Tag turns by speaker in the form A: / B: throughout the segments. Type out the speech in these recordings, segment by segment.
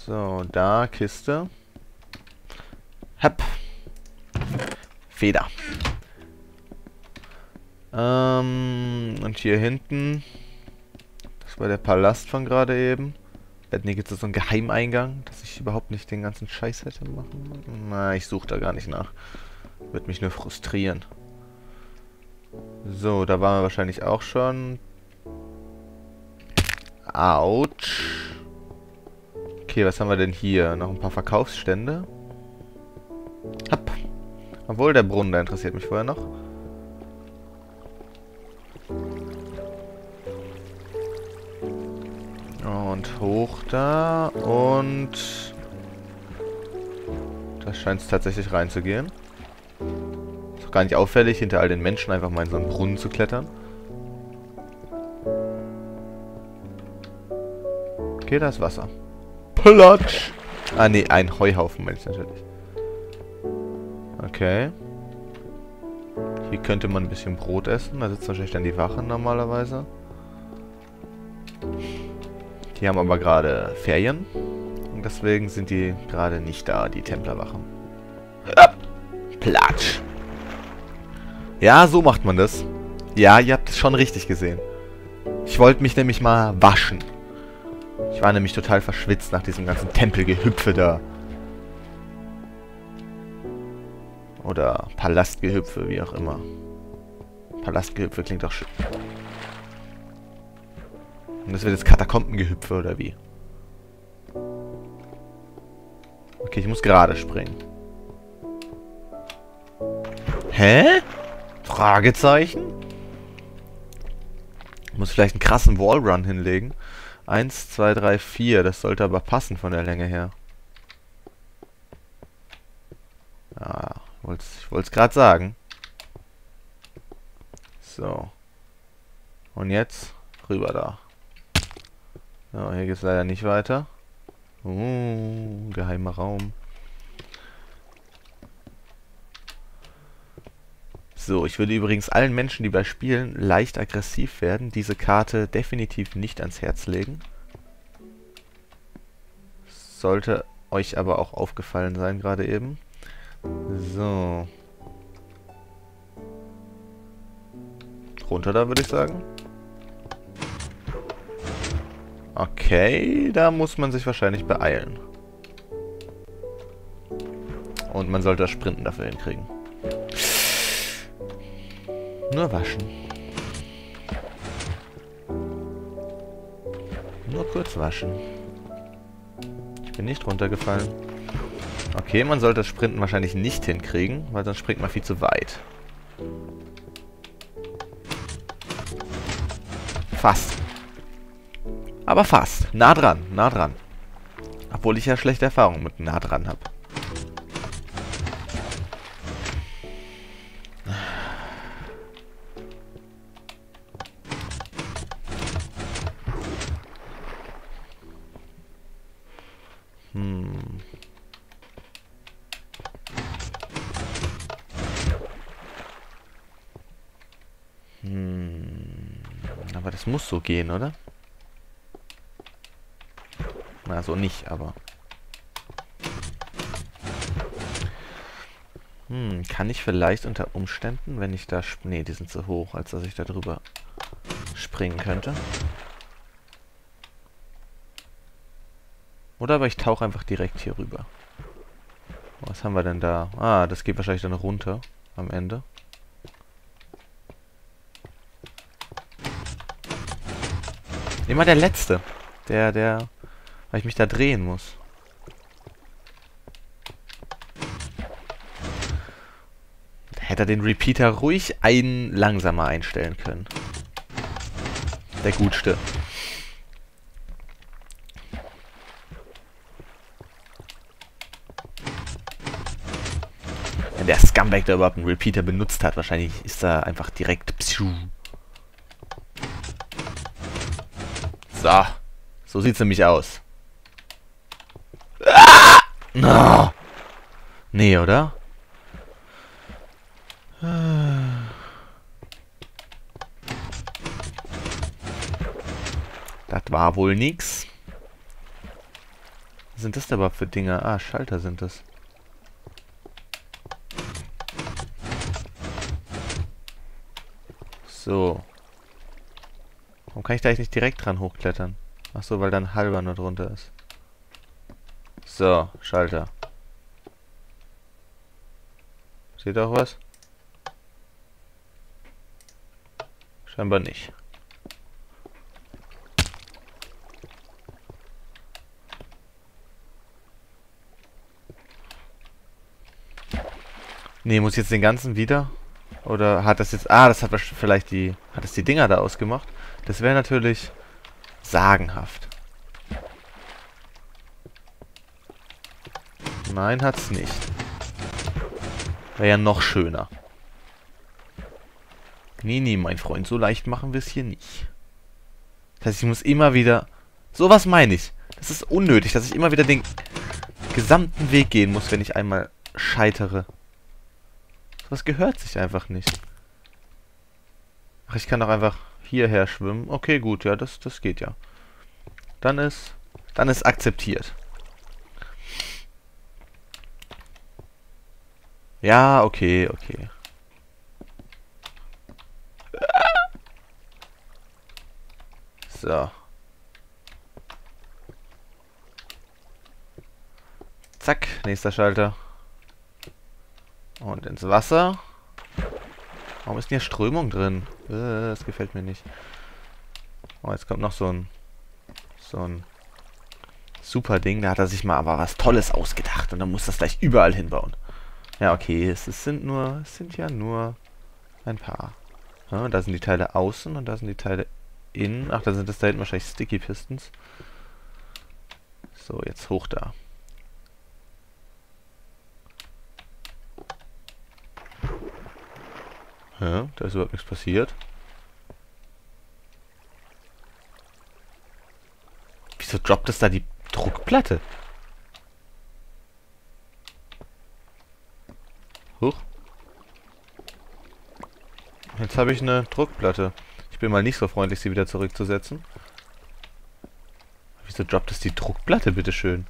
A: So, da, Kiste. Hab. Feder. Und hier hinten. Das war der Palast von gerade eben. Nee, gibt es so einen Geheimeingang, dass ich überhaupt nicht den ganzen Scheiß hätte machen. Na, ich suche da gar nicht nach. Wird mich nur frustrieren. So, da waren wir wahrscheinlich auch schon. Autsch. Okay, was haben wir denn hier? Noch ein paar Verkaufsstände. Hopp. Obwohl, der Brunnen, der interessiert mich vorher noch. Und hoch da. Und da scheint es tatsächlich reinzugehen. Ist doch gar nicht auffällig, hinter all den Menschen einfach mal in so einen Brunnen zu klettern. Okay, da ist Wasser. Platsch! Ah, nee, ein Heuhaufen, meine ich natürlich. Okay. Hier könnte man ein bisschen Brot essen. Da sitzt wahrscheinlich dann die Wachen normalerweise. Die haben aber gerade Ferien. Und deswegen sind die gerade nicht da, die Templerwachen. Platsch! Ja, so macht man das. Ja, ihr habt es schon richtig gesehen. Ich wollte mich nämlich mal waschen. Ich war nämlich total verschwitzt nach diesem ganzen Tempelgehüpfe da. Oder Palastgehüpfe, wie auch immer. Palastgehüpfe klingt doch schön. Und das wird jetzt Katakombengehüpfe, oder wie? Okay, ich muss gerade springen. Hä? Fragezeichen? Ich muss vielleicht einen krassen Wallrun hinlegen. 1, 2, 3, 4. Das sollte aber passen von der Länge her. Ja, ich wollte es gerade sagen. So. Und jetzt rüber da. So, hier geht es leider nicht weiter. Geheimer Raum. So, ich würde übrigens allen Menschen, die bei Spielen leicht aggressiv werden, diese Karte definitiv nicht ans Herz legen. Sollte euch aber auch aufgefallen sein gerade eben. So. Runter da, würde ich sagen. Okay, da muss man sich wahrscheinlich beeilen. Und man sollte das Sprinten dafür hinkriegen. Nur waschen. Nur kurz waschen. Ich bin nicht runtergefallen. Okay, man sollte das Sprinten wahrscheinlich nicht hinkriegen, weil sonst springt man viel zu weit. Fast. Aber fast. Nah dran, nah dran. Obwohl ich ja schlechte Erfahrungen mit nah dran habe. Aber das muss so gehen, oder? Na, so nicht, aber... kann ich vielleicht unter Umständen, wenn ich da... Nee, die sind zu hoch, als dass ich da drüber springen könnte. Oder aber ich tauche einfach direkt hier rüber. Was haben wir denn da? Ah, das geht wahrscheinlich dann runter am Ende. Immer der Letzte. Weil ich mich da drehen muss. Da hätte er den Repeater ruhig langsamer einstellen können. Der Gutste. Wenn der Scumbag da überhaupt einen Repeater benutzt hat, wahrscheinlich ist er einfach direkt... So. So sieht's nämlich aus. Ah! No. Nee, oder? Das war wohl nix. Was sind das denn überhaupt für Dinger? Ah, Schalter sind das. So. Warum kann ich da eigentlich nicht direkt dran hochklettern? Ach so, weil dann halber nur drunter ist. So, Schalter. Seht ihr auch was? Scheinbar nicht. Nee, muss ich jetzt den ganzen wieder? Oder hat das jetzt... Ah, das hat vielleicht die... Hat es die Dinger da ausgemacht? Das wäre natürlich sagenhaft. Nein, hat's nicht. Wäre ja noch schöner. Nee, mein Freund, so leicht machen wir es hier nicht. Das heißt, ich muss immer wieder... Sowas meine ich. Das ist unnötig, dass ich immer wieder den gesamten Weg gehen muss, wenn ich einmal scheitere. Sowas gehört sich einfach nicht. Ach, ich kann doch einfach hierher schwimmen. Okay, gut, ja, das geht ja. Dann ist akzeptiert. Ja, okay. So. Zack, nächster Schalter. Und ins Wasser. Warum ist denn hier Strömung drin? Das gefällt mir nicht. Oh, jetzt kommt noch so ein super Ding. Da hat er sich mal aber was Tolles ausgedacht. Und dann muss das gleich überall hinbauen. Ja, okay. Es sind ja nur ein paar. Ja, da sind die Teile außen und da sind die Teile innen. Ach, da sind das da hinten wahrscheinlich Sticky Pistons. So, jetzt hoch da. Ja, da ist überhaupt nichts passiert. Wieso droppt es da die Druckplatte? Huch. Jetzt habe ich eine Druckplatte. Ich bin mal nicht so freundlich, sie wieder zurückzusetzen. Wieso droppt es die Druckplatte, bitteschön?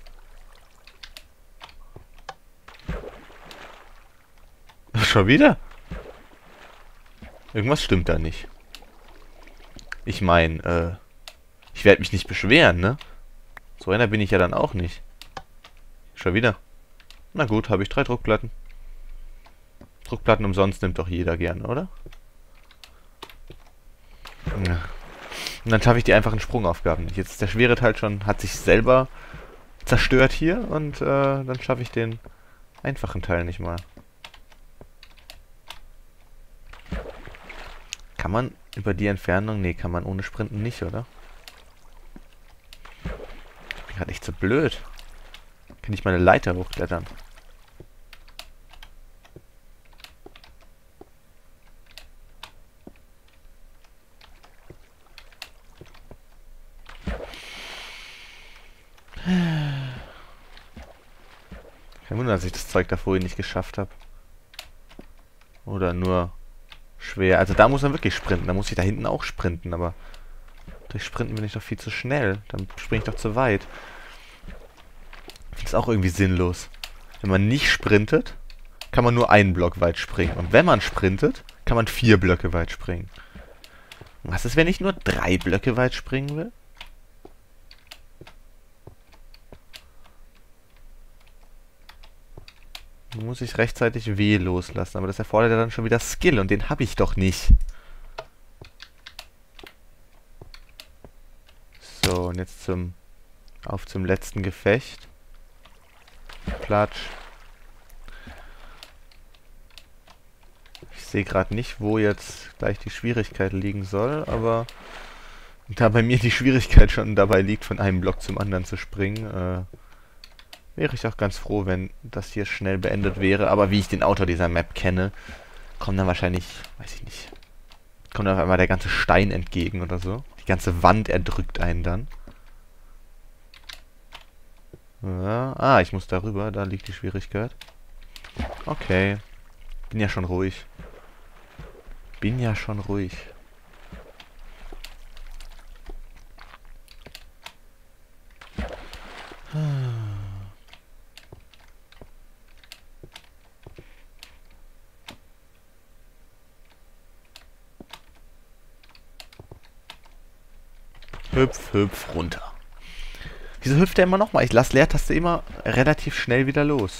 A: Schon wieder? Irgendwas stimmt da nicht. Ich meine, ich werde mich nicht beschweren, ne? So einer bin ich ja dann auch nicht. Schon wieder. Na gut, habe ich 3 Druckplatten. Druckplatten umsonst nimmt doch jeder gerne, oder? Ja. Und dann schaffe ich die einfachen Sprungaufgaben nicht. Jetzt ist der schwere Teil schon, hat sich selber zerstört hier und dann schaffe ich den einfachen Teil nicht mal. Kann man über die Entfernung? Nee, kann man ohne Sprinten nicht, oder? Ich bin gerade echt so blöd. Kann ich meine Leiter hochklettern? Kein Wunder, dass ich das Zeug da vorhin nicht geschafft habe. Oder nur schwer. Also da muss man wirklich sprinten. Da muss ich da hinten auch sprinten, aber durch Sprinten bin ich doch viel zu schnell. Dann springe ich doch zu weit. Das ist auch irgendwie sinnlos. Wenn man nicht sprintet, kann man nur einen Block weit springen. Und wenn man sprintet, kann man 4 Blöcke weit springen. Was ist, wenn ich nur 3 Blöcke weit springen will? Dann muss ich rechtzeitig W loslassen. Aber das erfordert ja dann schon wieder Skill. Und den habe ich doch nicht. So, und jetzt zum letzten Gefecht. Platsch. Ich sehe gerade nicht, wo jetzt gleich die Schwierigkeit liegen soll, aber da bei mir die Schwierigkeit schon dabei liegt, von einem Block zum anderen zu springen, wäre ich auch ganz froh, wenn das hier schnell beendet wäre. Aber wie ich den Autor dieser Map kenne, kommt dann wahrscheinlich, weiß ich nicht, kommt auf einmal der ganze Stein entgegen oder so. Die ganze Wand erdrückt einen dann. Ja, ah, ich muss darüber, da liegt die Schwierigkeit. Okay. Bin ja schon ruhig. Bin ja schon ruhig. Hüpf, hüpf, runter. Wieso hüpft der immer nochmal? Ich lasse Leertaste immer relativ schnell wieder los.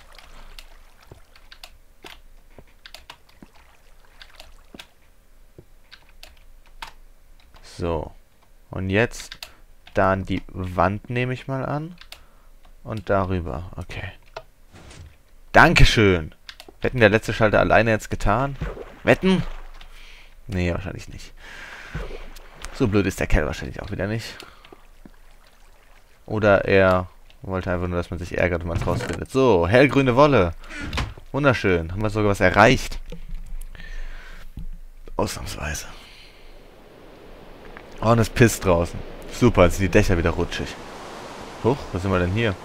A: So. Und jetzt da an die Wand nehme ich mal an. Und darüber. Okay. Dankeschön. Wetten, der letzte Schalter alleine jetzt getan? Wetten? Nee, wahrscheinlich nicht. So blöd ist der Kerl wahrscheinlich auch wieder nicht. Oder er wollte einfach nur, dass man sich ärgert, wenn man es rausfindet. So, hellgrüne Wolle. Wunderschön. Haben wir sogar was erreicht. Ausnahmsweise. Oh, und es pisst draußen. Super, jetzt sind die Dächer wieder rutschig. Huch, was sind wir denn hier?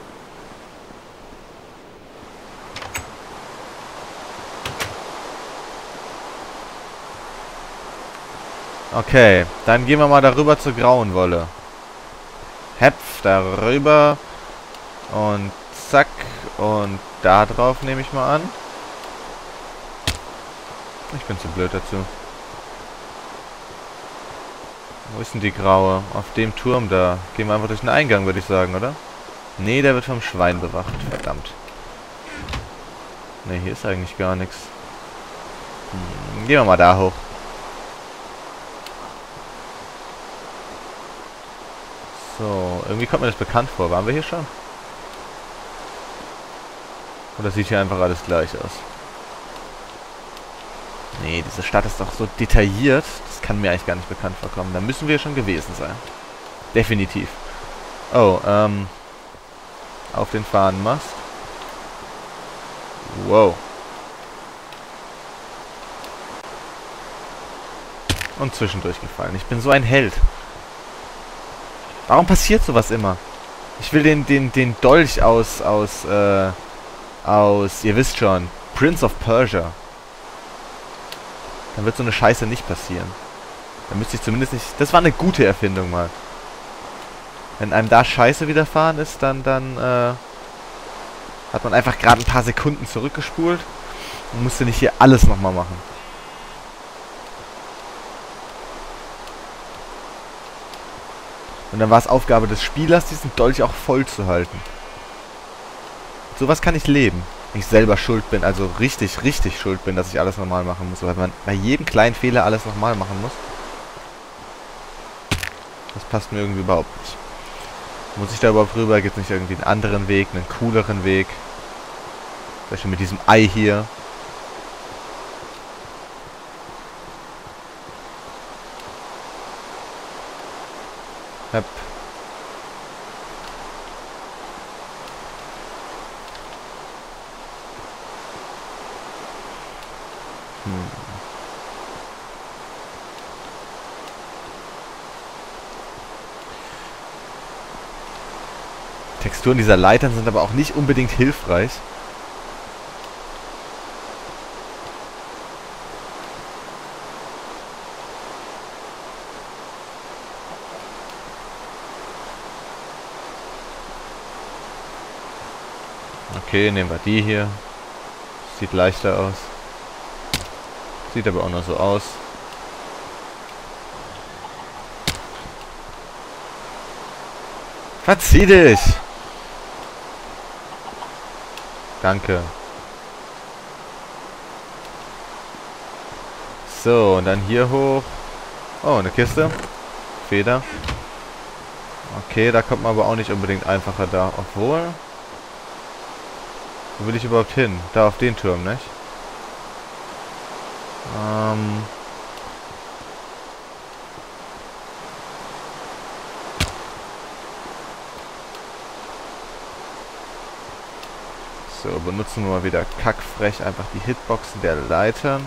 A: Okay, dann gehen wir mal darüber zur grauen Wolle. Hepf, darüber. Und zack. Und da drauf nehme ich mal an. Ich bin zu blöd dazu. Wo ist denn die graue? Auf dem Turm da. Gehen wir einfach durch den Eingang, würde ich sagen, oder? Nee, der wird vom Schwein bewacht. Verdammt. Nee, hier ist eigentlich gar nichts. Gehen wir mal da hoch. So, irgendwie kommt mir das bekannt vor. Waren wir hier schon? Oder sieht hier einfach alles gleich aus? Nee, diese Stadt ist doch so detailliert. Das kann mir eigentlich gar nicht bekannt vorkommen. Da müssen wir schon gewesen sein. Definitiv. Oh, auf den Fahnenmast. Wow. Und zwischendurch gefallen. Ich bin so ein Held. Warum passiert sowas immer? Ich will den Dolch aus, ihr wisst schon, Prince of Persia. Dann wird so eine Scheiße nicht passieren. Dann müsste ich zumindest nicht... Das war eine gute Erfindung mal. Wenn einem da Scheiße widerfahren ist, dann hat man einfach gerade ein paar Sekunden zurückgespult und musste nicht hier alles nochmal machen. Und dann war es Aufgabe des Spielers, diesen Dolch auch voll zu halten. Sowas kann ich leben. Wenn ich selber schuld bin, also richtig schuld bin, dass ich alles nochmal machen muss. Weil man bei jedem kleinen Fehler alles nochmal machen muss. Das passt mir irgendwie überhaupt nicht. Muss ich da überhaupt rüber? Gibt es nicht irgendwie einen anderen Weg, einen cooleren Weg? Zum Beispiel mit diesem Ei hier. Hep. Texturen dieser Leitern sind aber auch nicht unbedingt hilfreich. Okay, nehmen wir die hier. Sieht leichter aus. Sieht aber auch noch so aus. Verzieh dich! Danke. So, und dann hier hoch. Oh, eine Kiste. Feder. Okay, da kommt man aber auch nicht unbedingt einfacher da. Obwohl... Wo will ich überhaupt hin? Da auf den Turm, nicht? So, benutzen wir mal wieder kackfrech einfach die Hitboxen der Leitern.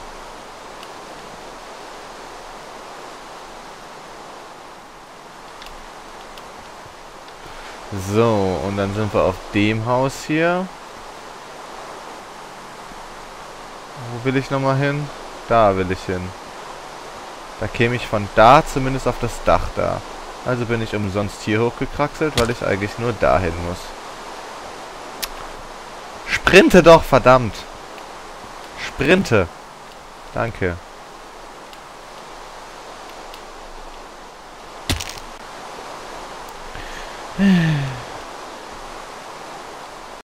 A: So, und dann sind wir auf dem Haus hier. Wo will ich nochmal hin? Da will ich hin. Da käme ich von da zumindest auf das Dach da. Also bin ich umsonst hier hochgekraxelt, weil ich eigentlich nur dahin muss. Sprinte doch, verdammt! Sprinte! Danke.